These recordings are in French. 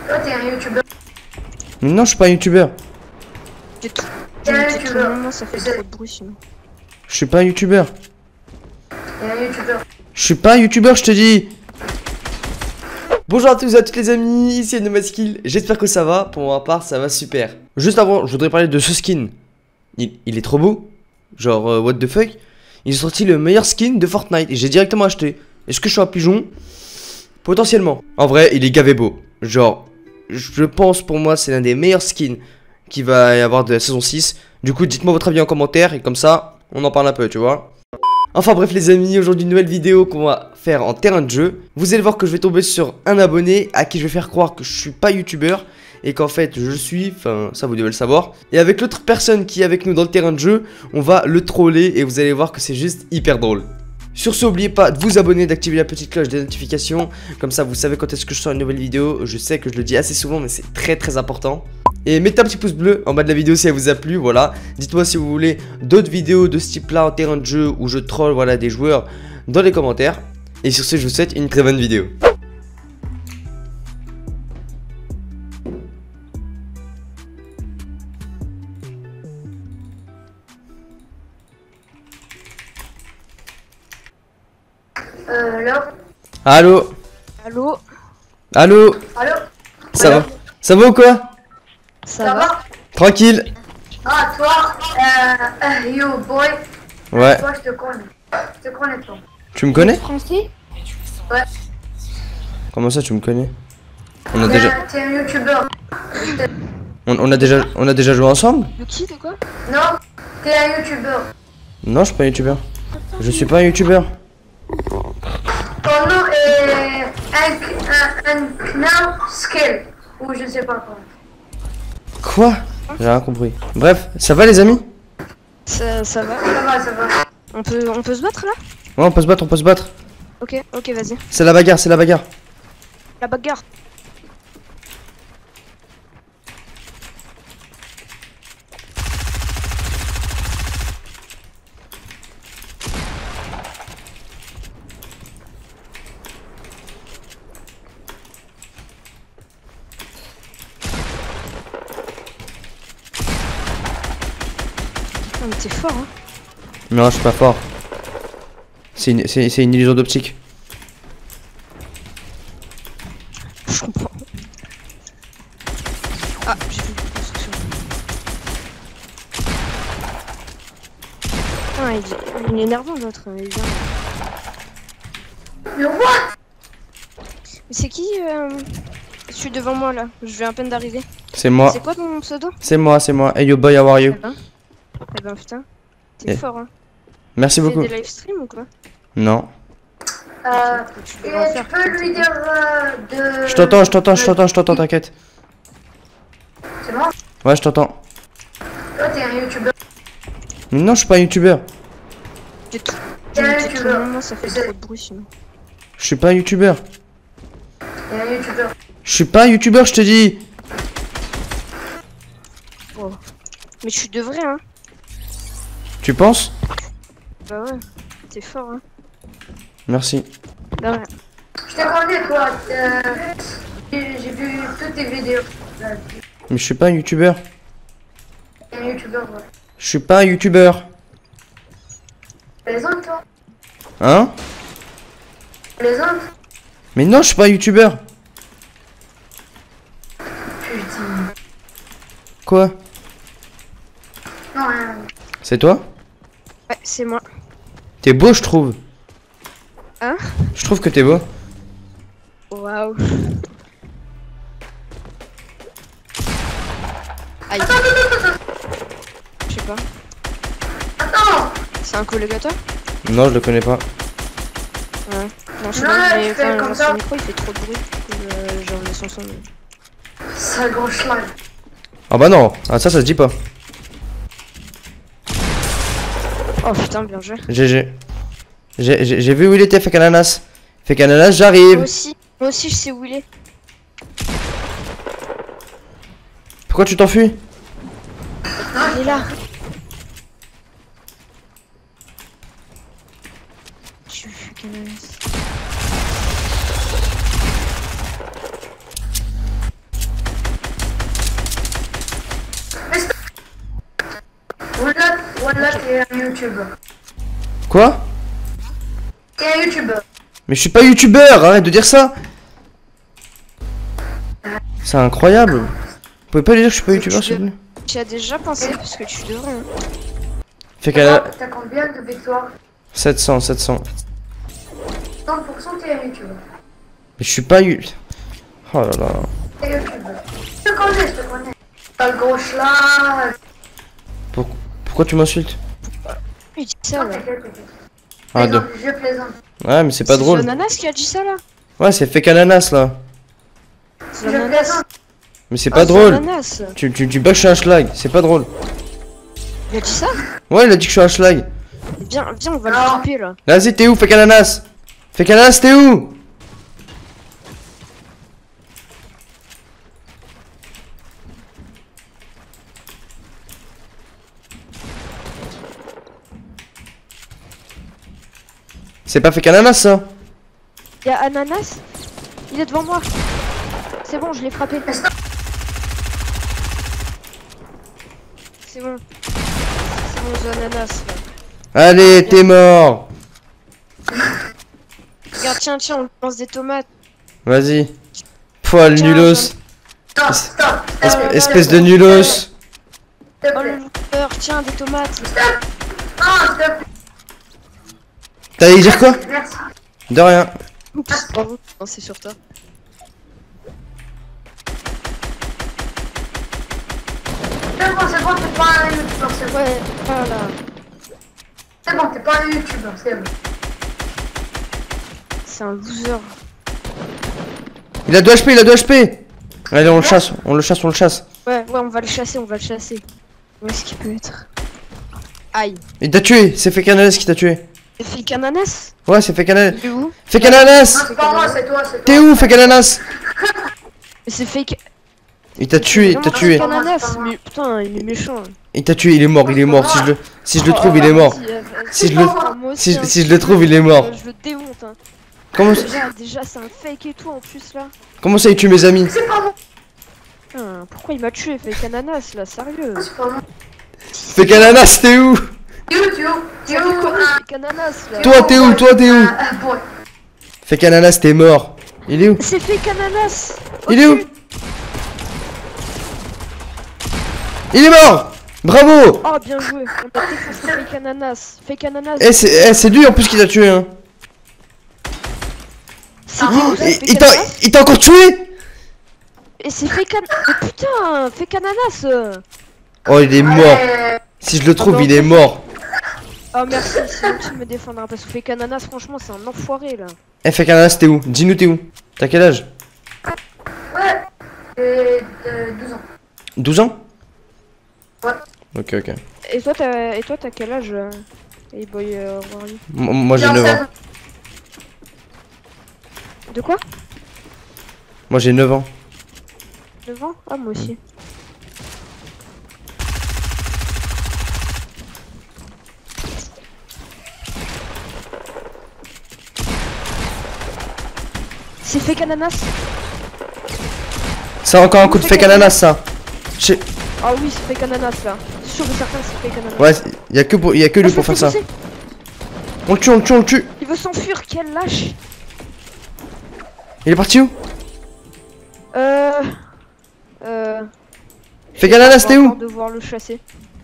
Toi, t'es un youtubeur. Non, je suis pas un youtubeur. T'es un youtubeur. Ça fait trop de bruit sinon. Je suis pas un youtubeur. T'es un youtubeur. Je suis pas un youtubeur, je te dis. Bonjour à tous et à toutes les amis, ici Nomadskill. J'espère que ça va. Pour ma part, ça va super. Juste avant, je voudrais parler de ce skin. Il est trop beau. Genre, what the fuck. Ils ont sorti le meilleur skin de Fortnite et j'ai directement acheté. Est-ce que je suis un pigeon? Potentiellement. En vrai, il est gavé beau. Genre, je pense pour moi, c'est l'un des meilleurs skins qu'il va y avoir de la saison 6. Du coup, dites-moi votre avis en commentaire et comme ça, on en parle un peu, tu vois. Enfin bref les amis, aujourd'hui une nouvelle vidéo qu'on va faire en terrain de jeu. Vous allez voir que je vais tomber sur un abonné à qui je vais faire croire que je suis pas youtubeur et qu'en fait je suis, enfin ça vous devez le savoir. Et avec l'autre personne qui est avec nous dans le terrain de jeu, on va le troller et vous allez voir que c'est juste hyper drôle. Sur ce, n'oubliez pas de vous abonner, d'activer la petite cloche des notifications. Comme ça, vous savez quand est-ce que je sors une nouvelle vidéo. Je sais que je le dis assez souvent, mais c'est très important. Et mettez un petit pouce bleu en bas de la vidéo si elle vous a plu, voilà. Dites-moi si vous voulez d'autres vidéos de ce type-là en terrain de jeu où je troll, voilà, des joueurs dans les commentaires. Et sur ce, je vous souhaite une très bonne vidéo. Là. Allô? Allô? Allô? Allô? Ça va? Ça va ou quoi? Ça va? Tranquille. Ah, toi, yo boy. Ouais. Toi, je te connais. Je te connais toi. Tu me connais? Français? Ouais. Comment ça tu me connais? On a déjà... T'es un youtubeur. On a déjà joué ensemble? De qui, de quoi? Non, t'es un youtubeur. Non, je suis pas un youtubeur. Je suis pas un youtubeur. Ton nom est un Knarf Skill. Ou je sais pas quoi. Quoi? J'ai rien compris. Bref, ça va les amis? Ça va? Ça va, ça va. On peut se battre là? Ouais, on peut se battre, on peut se battre. Ok, vas-y. C'est la bagarre, c'est la bagarre. La bagarre. Mais t'es fort hein. Non, je suis pas fort. C'est une illusion d'optique. Je comprends. Ah, j'ai vu une construction. Ah, il est énervant l'autre. Mais what? Mais c'est qui Je suis devant moi là. Je viens à peine d'arriver. C'est moi. C'est quoi ton pseudo? C'est moi, c'est moi. Hey yo boy, how are you? Eh ben putain, t'es fort hein. Merci beaucoup. Tu fais des live stream ou quoi? Non. Tu peux lui dire de... Je t'entends, t'inquiète. C'est bon? Ouais, je t'entends. Toi t'es un youtubeur. Non, je suis pas un youtubeur. T'es un youtubeur. Ça fait trop de bruit sinon. Je suis pas un youtubeur. T'es un youtubeur. Je suis pas un youtubeur, je te dis. Oh. Mais je suis de vrai hein. Tu penses? Bah ouais, t'es fort hein. Merci. Bah ouais. Je te connais toi, j'ai vu toutes tes vidéos. Mais je suis pas un youtubeur. T'es un youtubeur ouais. Je suis pas un youtubeur. Plaisante toi? Hein? Plaisante? Mais non, je suis pas un youtubeur. Putain. Quoi? Non rien. C'est toi? Ouais, c'est moi. T'es beau, je trouve. Hein? Je trouve que t'es beau. Waouh. Aïe. Je sais pas. Attends! C'est un collègue à toi? Non, je le connais pas. Ouais. Non, je sais pas, mais enfin, son micro il fait trop de bruit. Genre le son. Sale gros schlag. Ah bah non, ah, ça se dit pas. Oh putain, bien joué. GG. J'ai vu où il était, Fake Ananas. Fake Ananas, j'arrive. Moi aussi je sais où il est. Pourquoi tu t'enfuis? Il est là. Tu fais Fake Ananas. Voilà, t'es un youtubeur. Quoi? T'es un youtubeur. Mais je suis pas youtubeur, arrête de dire ça. C'est incroyable. Vous pouvez pas lui dire que je suis pas youtubeur s'il vous plaît? Tu as déjà pensé parce que tu devrais. Hein. Fait qu'elle a T'as combien de victoires? 700, 700. 100% t'es un youtubeur. Mais je suis pas Oh là là. T'es youtubeur. Je te connais. T'as le gros là. Pourquoi tu m'insultes? Il dit ça là. Ah, de... Je plaisante. Ouais, mais c'est pas drôle. C'est Ananas qui a dit ça là. Ouais, c'est fake ananas là. C'est Je Ananas. plaisante. Mais c'est pas Ah, drôle. Ananas. Tu dis pas que je suis un schlag, c'est pas drôle. Il a dit ça. Ouais, il a dit que je suis un schlag. Viens, on va le Non. frapper là. Vas-y, t'es où, fake ananas? Fake ananas, t'es où? C'est pas fake ananas ça? Il y a Ananas. Il est devant moi. C'est bon, je l'ai frappé. C'est bon. C'est bon, The Ananas là. Allez, t'es mort. Regarde, tiens, on lance des tomates. Vas-y. Poil Tiens, nulos. Stop. Espèce de nulos. S'il te Oh plaît. le looper, tiens, des tomates. Ah, s'il te plaît. T'allais dire quoi? Merci. De rien. Oups, bravo. Non, c'est sur toi. C'est bon, t'es pas un youtubeur, c'est bon. Ouais, voilà. C'est bon, t'es pas un youtubeur, c'est bon. C'est un loser. Il a 2 HP, il a 2 HP. Allez, on le chasse, on le chasse, on le chasse. Ouais, on va le chasser, Où est-ce qu'il peut être? Aïe. Il t'a tué, c'est fake ananas qui t'a tué. Il fait qu'ananas. Ouais, c'est fake ananas. Il est où? Fake Non, ananas. c'est pas moi, c'est toi, c'est toi. T'es où, fake ananas? Mais c'est fake. Il t'a tué, il t'a tué. Vraiment, Ananas, c'est pas moi. mais putain, il est méchant. Il t'a tué, il est mort, il est mort. Si je le trouve, il est mort. Si je le, Moi aussi, hein. si je le trouve, il est mort. Je le démonte. Hein. Comment, Déjà c'est un fake et tout en plus là. comment ça, il tue mes amis? C'est pas moi. Putain, pourquoi il m'a tué? Fake ananas là, sérieux. C'est pas moi. Fake ananas, t'es où? T'es où? Fake ananas là. Toi, t'es où? Toi, t'es où? Boy. Fake ananas, t'es mort. Il est où? C'est fake ananas. Il est où? Il est mort! Bravo! Oh bien joué, on a défoncé fake ananas. Fake ananas. Eh, c'est lui en plus qui t'a tué, hein. C'était Oh, fake il ananas. t'a encore tué? Et c'est fake ananas. Mais putain, fake ananas. Oh, il est mort. Euh, Si je le trouve, Ah, il est mort. Oh merci, sinon tu me défendras parce que fake ananas franchement c'est un enfoiré là. Eh, fake ananas, t'es où? Dis-nous, t'es où? T'as quel âge? Ouais. J'ai 12 ans. 12 ans? Ouais. Ok, ok. Et toi t'as quel âge Hey boy Rory? Moi, j'ai 9 ans. De quoi? Moi, j'ai 9 ans. 9 ans? Ah moi aussi. C'est fake ananas? C'est encore un coup de fake ananas, ça. Ah oui c'est fake ananas là. C'est sûr et certain que c'est fake ananas. Ouais, y a que lui pour faire ça. On le tue, on le tue, on le tue. Il veut s'enfuir, quel lâche. Il est parti où? Fake On ananas, va t'es encore où? devoir le chasser.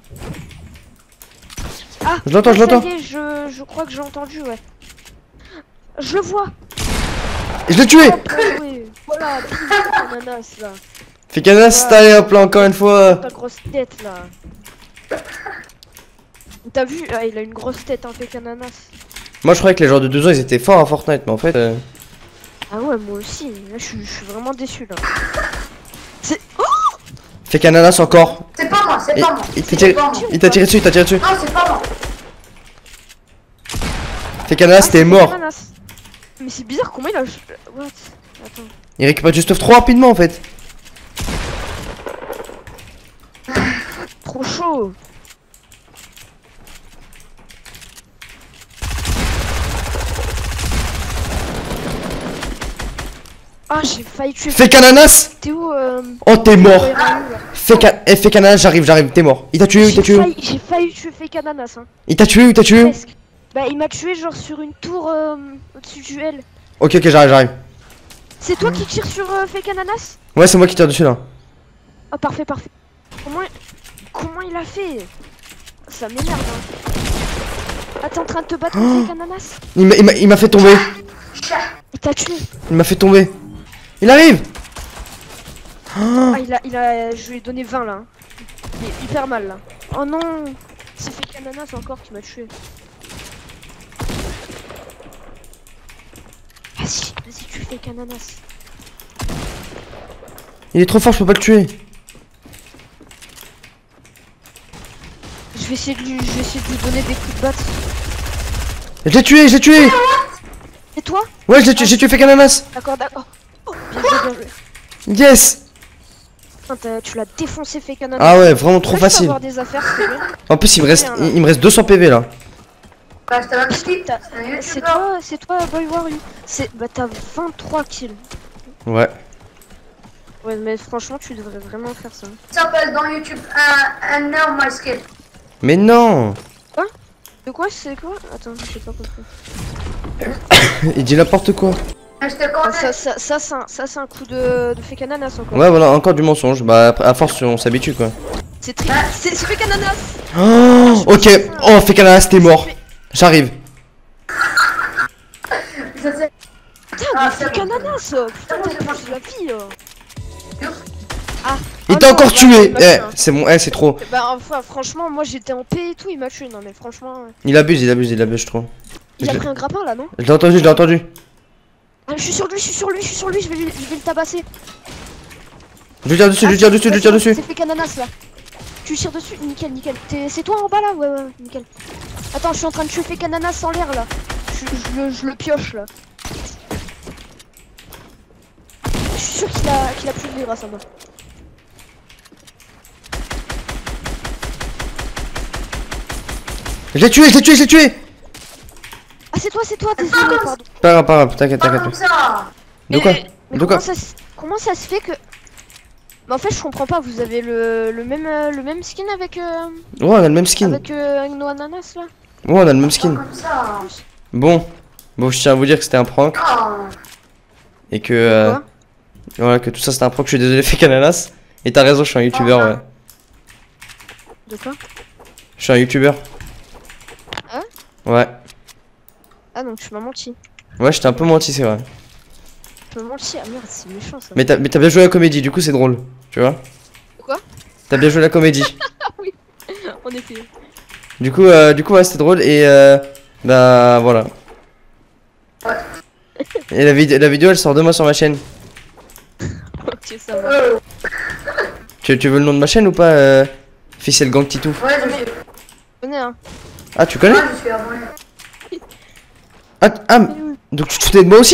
Ah, Je l'entends, je l'entends. ça y est, je crois que j'ai entendu, ouais. Je le vois. Et je l'ai tué! Oh, bien joué. Voilà, fake ananas là. Fake ananas, t'as allé hop là encore une fois. Ta grosse tête là. T'as vu? Ah, il a une grosse tête, un fake ananas. Moi, je croyais que les joueurs de 12 ans ils étaient forts à Fortnite, mais en fait. Ah ouais, moi aussi. Là, je suis vraiment déçu là. C'est. Oh! Fake ananas encore. C'est pas moi, c'est Et- pas moi. il t'a C'est tiré- pas moi. Il t'a tiré dessus, il t'a tiré dessus. Non, c'est pas moi. Fake ananas, Ah, t'es c'est mort. ananas. Mais c'est bizarre, comment il a. What? Attends. Il récupère du stuff trop rapidement en fait. Trop chaud. Ah, j'ai failli tuer. Fake ananas. T'es où Oh, t'es mort. Ouais, ouais, ouais. Fake ananas, j'arrive, t'es mort. Il t'a tué ou il t'a tué? J'ai failli tuer Fake Ananas. Hein. Il t'a tué ou il t'a tué? Presque. Bah, il m'a tué genre sur une tour au-dessus du L. Ok, j'arrive. C'est toi qui tires sur Fake Ananas? Ouais, c'est moi qui tire dessus là. Ah, parfait. Comment il a fait? Ça m'énerve. Hein. Ah, t'es en train de te battre contre Fake Ananas? Il m'a fait tomber. Il t'a tué. Il m'a fait tomber. Il arrive. Ah, je lui ai donné 20 là. Hein. Il est hyper mal là. Oh non, c'est Fake Ananas encore qui m'a tué. Vas-y, tu Fake Ananas. Il est trop fort, je peux pas le tuer. Je vais essayer de lui donner des coups de batte. Je l'ai tué. Et toi? Ouais, j'ai tué Fake Ananas. D'accord. Oh, bien joué. Yes. Putain, tu l'as défoncé Fake Ananas. Ah ouais, vraiment trop facile. Avoir des affaires, s'il te plaît. En plus, il me reste 200 PV là. Bah, je t'avais dit. C'est toi, Boy Warrior. Bah, t'as 23 kills. Ouais. Ouais, mais franchement, tu devrais vraiment faire ça. Ça s'appelle dans YouTube un Now My Skill. Mais non. De quoi? C'est quoi? Attends, j'ai pas compris. Il dit n'importe quoi. Je te Ah, connais. ça c'est un coup de Fake Ananas encore. Ouais, voilà, encore du mensonge. Bah, à force, on s'habitue quoi. C'est Fake Ananas. Oh, ok. Oh, Fake Ananas, t'es mort. J'arrive. Ça, c'est- Putain, Ah, mais c'est Fake bon. Ananas. Putain, t'as plus de la vie. Ah. Il Oh t'a non, encore là, tué. il m'a tué, hein. C'est bon, c'est trop. Bah, enfin, franchement, moi j'étais en paix et tout, il m'a tué. Non, mais franchement. Il abuse, je trouve. Il a pris un grappin là, non? Je l'ai entendu. Ah, je suis sur lui, je vais le tabasser. Je lui tire dessus. C'est Fake Ananas là. Tu tires dessus, nickel. C'est toi en bas là? Ouais, nickel. Attends, je suis en train de tuer Fake Ananas en l'air là. Je le pioche là. Je suis sûr qu'il a plus de vie grâce à moi. Je l'ai tué. Ah, c'est toi, désolé, pardon. Pas grave, t'inquiète. Pas comme ça. De quoi? Mais De quoi? comment ça se fait que... Mais en fait, je comprends pas, vous avez le même skin avec... Ouais, on a le même skin. Avec No Ananas là? Ouais, on a le même Pas skin. comme ça. Bon, je tiens à vous dire que c'était un prank. Oh. Et que... Quoi? Voilà, que tout ça c'était un prank. Je suis désolé, Fake Ananas. Et t'as raison, je suis un youtubeur, ouais. De quoi? Je suis un youtubeur. Hein? Ouais. Ah, donc tu m'as menti. Ouais, je t'ai un peu menti, c'est vrai. Tu m'as menti? Ah merde, c'est méchant ça. Mais t'as bien joué à la comédie, du coup c'est drôle. Tu vois? Quoi? T'as bien joué à la comédie. Ah oui, en effet. Du coup, ouais, c'était drôle et bah voilà. Et la vidéo elle sort demain sur ma chaîne. Ok, ça va. Tu veux le nom de ma chaîne ou pas Ficelle Gang Titou? Ouais, je suis. Venez, hein. Ah, tu connais? Moi, je suis abonné. Ah, donc tu te foutais de moi aussi?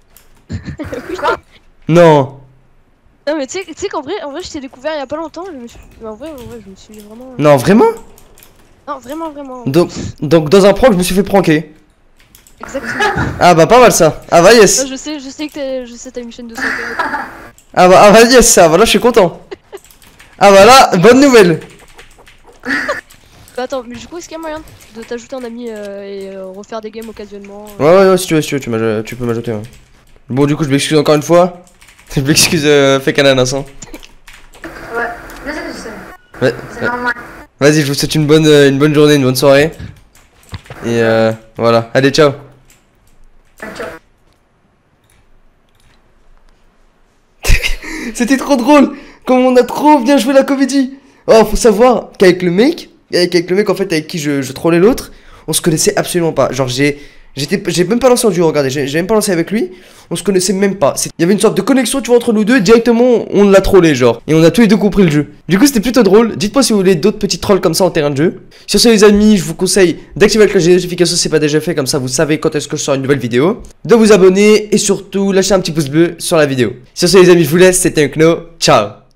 Non. Non, mais tu sais qu'en vrai, je t'ai découvert il y a pas longtemps. Mais en vrai, je me suis vraiment. Non, vraiment? Non, vraiment. Donc dans un prank, je me suis fait pranker. Exactement. Ah bah pas mal ça. Ah bah yes. Je sais que t'as une chaîne de santé. Ah bah yes, ça, voilà, je suis content. Ah bah là, bonne nouvelle. Bah attends, mais du coup, est-ce qu'il y a moyen de t'ajouter en ami et refaire des games occasionnellement? Ouais, si tu veux, tu peux m'ajouter. Ouais. Bon, du coup, je m'excuse encore une fois. Je m'excuse, Fake Ananas. Hein. Ouais, je sais. Ouais, C'est normal. vas-y, je vous souhaite une bonne journée, une bonne soirée. Et voilà, allez, ciao. Ciao. C'était trop drôle. Comme on a trop bien joué la comédie. Oh, faut savoir qu'avec le mec, en fait avec qui je trollais l'autre, on se connaissait absolument pas. Genre j'ai même pas lancé en duo, regardez, j'ai même pas lancé avec lui, on se connaissait même pas. Il y avait une sorte de connexion, tu vois, entre nous deux, directement on l'a trollé genre. Et on a tous les deux compris le jeu. Du coup c'était plutôt drôle. Dites-moi si vous voulez d'autres petits trolls comme ça en terrain de jeu. Sur ce les amis, je vous conseille d'activer la cloche des notifications si c'est pas déjà fait, comme ça vous savez quand est-ce que je sors une nouvelle vidéo. De vous abonner et surtout lâcher un petit pouce bleu sur la vidéo. Sur ce les amis, je vous laisse, c'était Unkno, ciao.